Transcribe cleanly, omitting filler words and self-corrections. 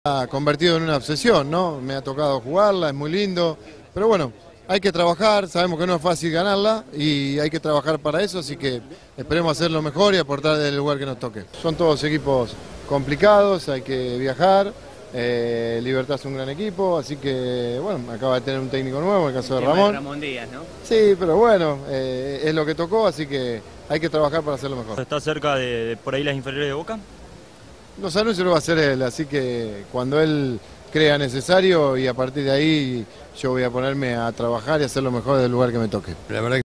Ha convertido en una obsesión, ¿no? Me ha tocado jugarla, es muy lindo, pero bueno, hay que trabajar, sabemos que no es fácil ganarla y hay que trabajar para eso, así que esperemos hacerlo mejor y aportar del lugar que nos toque. Son todos equipos complicados, hay que viajar, Libertad es un gran equipo, así que bueno, acaba de tener un técnico nuevo, en el caso de Ramón. Ramón Díaz, ¿no? Sí, pero bueno, es lo que tocó, así que hay que trabajar para hacerlo mejor. ¿Está cerca de por ahí las inferiores de Boca? Los anuncios lo va a hacer él, así que cuando él crea necesario y a partir de ahí yo voy a ponerme a trabajar y hacer lo mejor del lugar que me toque. La verdad